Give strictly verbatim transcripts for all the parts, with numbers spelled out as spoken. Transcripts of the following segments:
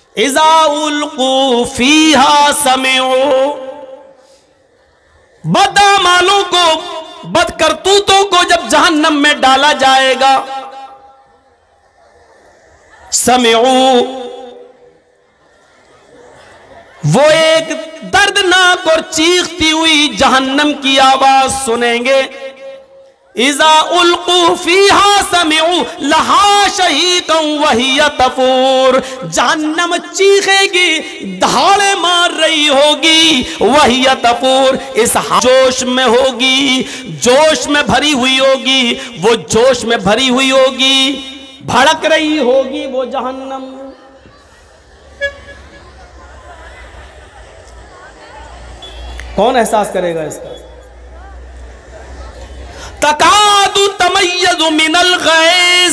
اذا القوا فیہا سمعوا، بد اعمالوں کو، بد کرتوتوں کو جب جہنم میں ڈالا جائے گا، سمعوا، وہ ایک دردناک اور چیختی ہوئی جہنم کی آواز سنیں گے. اذا القوا فیہا سمعوا لہا شہیقا وہی تفور، جہنم چیخے گی، دہاڑے مار رہی ہوگی، وہی تفور، اس جوش میں ہوگی، جوش میں بھری ہوئی ہوگی، وہ جوش میں بھری ہوئی ہوگی، بھڑک رہی ہوگی وہ جہنم. کون احساس کرے گا اس کا؟ تکاد تمیز من الغیظ،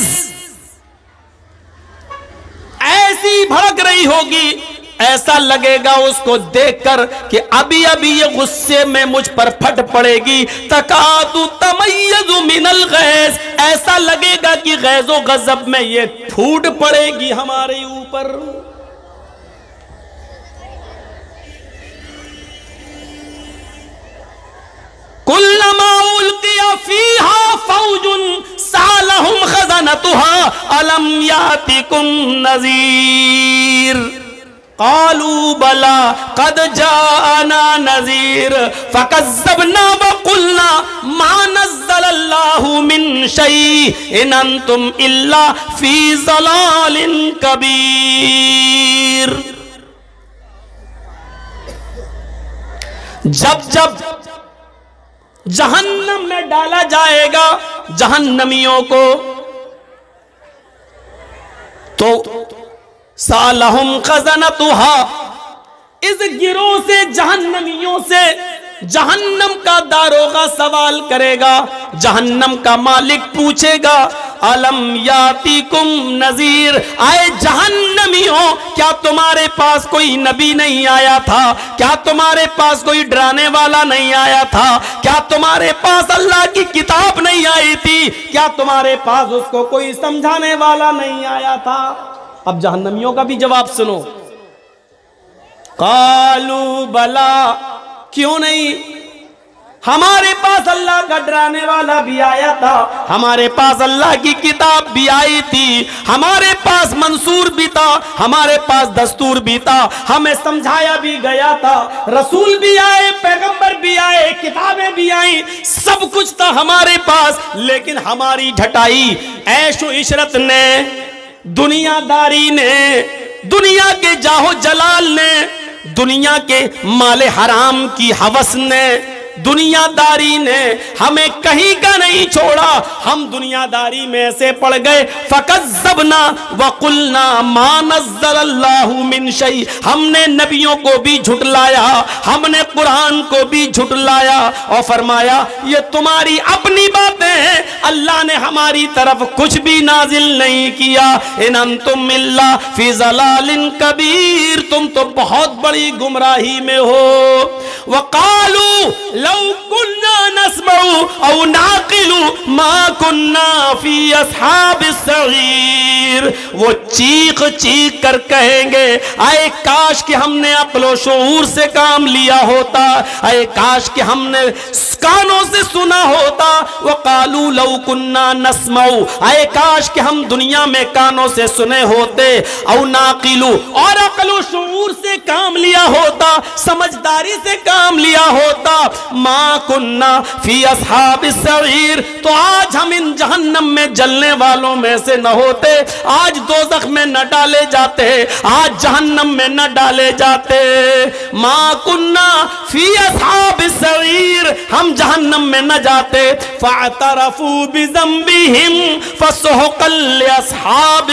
ایسی بھڑک رہی ہوگی، ایسا لگے گا اس کو دیکھ کر کہ ابھی ابھی یہ غصے میں مجھ پر پھٹ پڑے گی. تکاد تمیز من الغیظ، ایسا لگے گا کہ غیظ و غضب میں یہ پھوٹ پڑے گی ہمارے اوپر. کلما القی فیہا فوج سألہم خزنتہا الم یاتکم نذیر قالوا بلا قد جاءنا نذیر فکذبنا وقلنا ما نزل اللہ من شیء ان انتم الا فی ضلال کبیر. جب جب جہنم میں ڈالا جائے گا جہنمیوں کو تو سالہم خزنتہا، اس گروہ سے جہنمیوں سے جہنم کا داروغہ سوال کرے گا، جہنم کا مالک پوچھے گا الم یاتیکم نذیر، آئے جہنمیوں کیا تمہارے پاس کوئی نبی نہیں آیا تھا؟ کیا تمہارے پاس کوئی ڈرانے والا نہیں آیا تھا؟ کیا تمہارے پاس اللہ کی کتاب نہیں آئی تھی؟ کیا تمہارے پاس اس کو کوئی سمجھانے والا نہیں آیا تھا؟ اب جہنمیوں کا بھی جواب سنو. قالوا بلا، کیوں نہیں؟ ہمارے پاس اللہ کا ڈرانے والا بھی آیا تھا، ہمارے پاس اللہ کی کتاب بھی آئی تھی، ہمارے پاس منصور بھی تھا، ہمارے پاس دستور بھی تھا، ہمیں سمجھایا بھی گیا تھا، رسول بھی آئے، پیغمبر بھی آئے، کتابیں بھی آئیں، سب کچھ تھا ہمارے پاس، لیکن ہماری ڈھٹائی عیش و عشرت نے، دنیا داری نے، دنیا کے جاہو جلال نے، دنیا کے مال حرام کی ہوس نے، دنیا داری نے ہمیں کہیں کا نہیں چھوڑا، ہم دنیا داری میں سے پڑ گئے. فَكَذَّبْنَا وَقُلْنَا مَا نَزَّلَ اللَّهُ مِن شَيْءٍ، ہم نے نبیوں کو بھی جھٹلایا، ہم نے قرآن کو بھی جھٹلایا اور فرمایا یہ تمہاری اپنی باتیں ہیں، اللہ نے ہماری طرف کچھ بھی نازل نہیں کیا. اِنْ أَنْتُمْ إِلَّا فِي ضَلَالٍ كَبِيرٍ، تم تو بہت بڑی گمراہی میں ہو. وَقَالُوا لو كنا نسمع او نعقل ما كنا في اصحاب السعير، وہ چیخ چیخ کر کہیں گے اے کاش کہ ہم نے عقل و شعور سے کام لیا ہوتا، اے کاش کہ ہم نے کانوں سے سنا ہوتا. وقالوا لو كنا نسمع، اے کاش کہ ہم دنیا میں کانوں سے سنے ہوتے، او نعقل، اور عقل و شعور سے کام لیا ہوتا، سمجھداری سے کام لیا ہوتا. ما کننا فی اصحاب السعیر، تو آج ہم ان جہنم میں جلنے والوں میں سے نہ ہوتے، آج دوزخ میں نہ ڈالے جاتے، آج جہنم میں نہ ڈالے جاتے. ما کننا فی اصحاب السعیر، ہم جہنم میں نہ جاتے. فاعترفوا بذنبہم فسحقا لاصحاب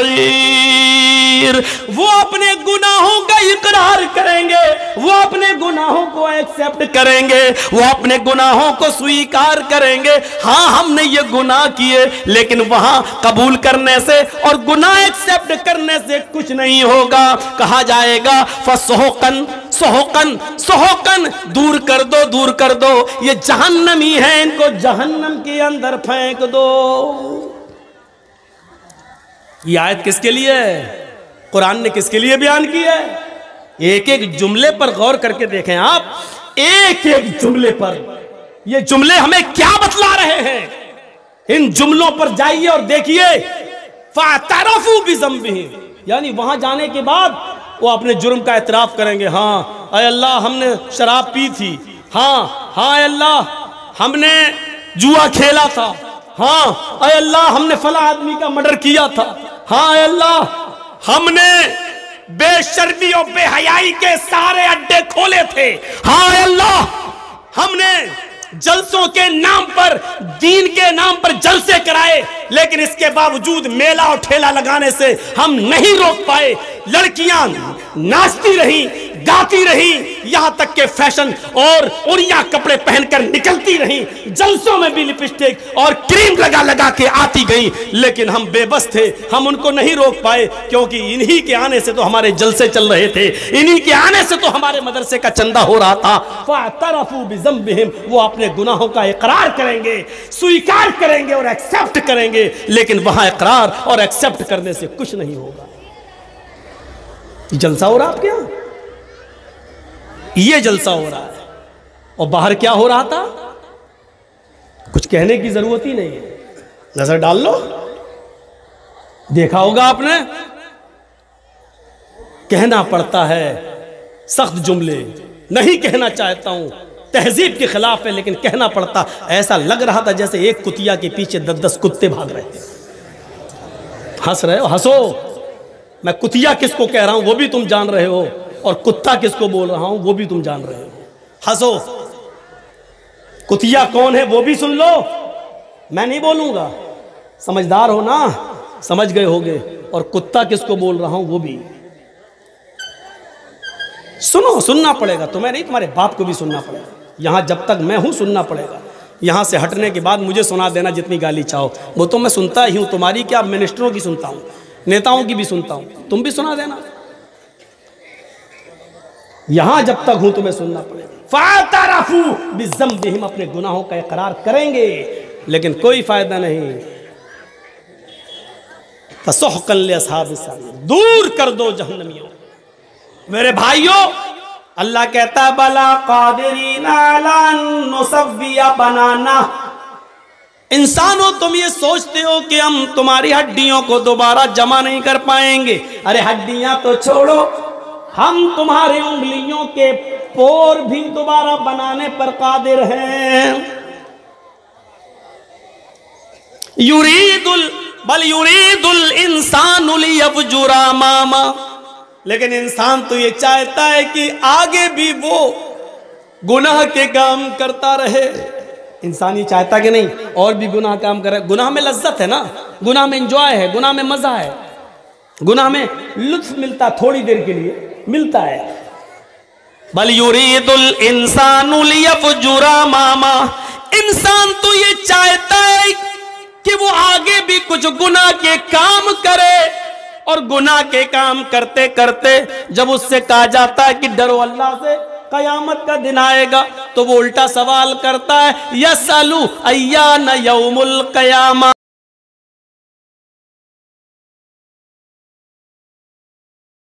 السعیر، وہ اپنے گناہوں کا اقرار کریں گے، وہ اپنے گناہوں کو ایکسپٹ کریں گے، وہ اپنے گناہوں کو سویکار کریں گے. ہاں ہم نے یہ گناہ کیے، لیکن وہاں قبول کرنے سے اور گناہ ایکسپٹ کرنے سے کچھ نہیں ہوگا. کہا جائے گا فسحقن سحقن سحقن، دور کر دو دور کر دو، یہ جہنمی ہیں، ان کو جہنم کے اندر پھینک دو. یہ آیت کس کے لیے ہے؟ قرآن نے کس کے لیے بیان کیا ہے؟ ایک ایک جملے پر غور کر کے دیکھیں آپ، ایک ایک جملے پر یہ جملے ہمیں کیا بتلا رہے ہیں؟ ان جملوں پر جائیے اور دیکھیے، فَاعْتَرَفُوا بِذَنبِهِمْ، یعنی وہاں جانے کے بعد وہ اپنے جرم کا اعتراف کریں گے. ہاں اے اللہ ہم نے شراب پی تھی، ہاں ہاں اے اللہ ہم نے جوا کھیلا تھا، ہاں اے اللہ ہم نے فلاں آدمی کا مرڈر کیا تھا، ہاں اے اللہ ہم نے بے شرمی اور بے حیائی کے سارے اڈے کھولے تھے، ہاں اے اللہ ہم نے جلسوں کے نام پر، دین کے نام پر جلسے کرائے، لیکن اس کے باوجود میلہ اور ٹھیلا لگانے سے ہم نہیں روک پائے. لڑکیاں ناچتی رہیں، گاتی رہیں، یہاں تک کہ فیشن اور اڑیا کپڑے پہن کر نکلتی رہیں، جلسوں میں بھی لپسٹک اور کریم لگا لگا کے آتی گئیں، لیکن ہم بے بس تھے، ہم ان کو نہیں روک پائے، کیونکہ انہی کے آنے سے تو ہمارے جلسے چل رہے تھے، انہی کے آنے سے تو ہمارے مدرسے کا چندہ ہو رہا تھا. فَاعْتَرَفُوا بِذَنبِهِمْ، وہ اپنے گناہوں کا اقرار کریں گے، سویکار کریں گے اور ایکسپٹ کریں گے، لیکن وہاں اقرار اور ایکسپٹ کرنے سے کچھ نہیں ہوگا. جلسہ ہو رہا آپ کے یہاں، یہ جلسہ ہو رہا ہے، اور باہر کیا ہو رہا تھا کچھ کہنے کی ضرورت ہی نہیں ہے، نظر ڈال لو، دیکھا ہوگا آپ نے. کہنا پڑتا ہے سخت جملے، نہیں کہنا چاہتا ہوں، تہذیب کے خلاف ہے، لیکن کہنا پڑتا. ایسا لگ رہا تھا جیسے ایک کتیا کے پیچھے دس دس کتے بھاگ رہے تھے. ہنس رہے ہو، ہنسو، میں کتیا کس کو کہہ رہا ہوں وہ بھی تم جان رہے ہو، اور کتا کس کو بول رہا ہوں وہ بھی تم جان رہے ہو. ہنسو، کتیا کون ہے وہ بھی سن لو، میں نہیں بولوں گا، سمجھدار ہو نا، سمجھ گئے ہوگے، اور کتا کس کو بول رہا ہوں وہ بھی سنو. سننا پڑے گا تمہیں نہیں، تمہارے باپ کو بھی سننا پڑے گا. یہاں جب تک میں ہوں سننا پڑے گا، یہاں سے ہٹنے کے بعد مجھے سنا دینا جتنی گالی چاہو، وہ تو میں سنتا ہی ہوں، تمہاری کیا منسٹروں کی سنتا ہوں، نیتاؤں کی بھی سنتا ہوں، تم بھی سنا دینا. یہاں جب تک ہوں تمہیں سننا پڑے گا. فَاعْتَرَفُوا بِذَنبِهِمْ، اپنے گناہوں کا اقرار کریں گے، لیکن کوئی فائدہ نہیں. فَسُحْقًا لِأَصْحَابِ السَّعِيرِ، دور کر دو جہنمیوں. میرے بھائیوں، اللہ کہتا ہے بَلَا قَادِرِينَ عَلَىٰ أَن نُّسَوِّيَ بَنَانَهُ، انسانوں تم یہ سوچتے ہو کہ ہم تمہاری ہڈیوں کو دوبارہ جمع نہیں کر پائیں گے. ارے ہڈیاں تو چھوڑو، ہم تمہاری انگلیوں کے پور بھی دوبارہ بنانے پر قادر ہیں. یرید ال بل یرید الانسان لیفجر امامہ، لیکن انسان تو یہ چاہتا ہے کہ آگے بھی وہ گناہ کے کام کرتا رہے. انسان یہ چاہتا کہ نہیں اور بھی گناہ کام کرے. گناہ میں لذت ہے نا، گناہ میں انجوائے ہے، گناہ میں مزہ ہے، گناہ میں لطف ملتا، تھوڑی دیر کے لیے ملتا ہے. بل یرید الانسان لیفجر امامہ، انسان تو یہ چاہتا ہے کہ وہ آگے بھی کچھ گناہ کے کام کرے، اور گناہ کے کام کرتے کرتے جب اس سے کہا جاتا ہے کہ ڈرو اللہ سے، قیامت کا دن آئے گا، تو وہ الٹا سوال کرتا ہے یسألو ایان یوم القیامہ.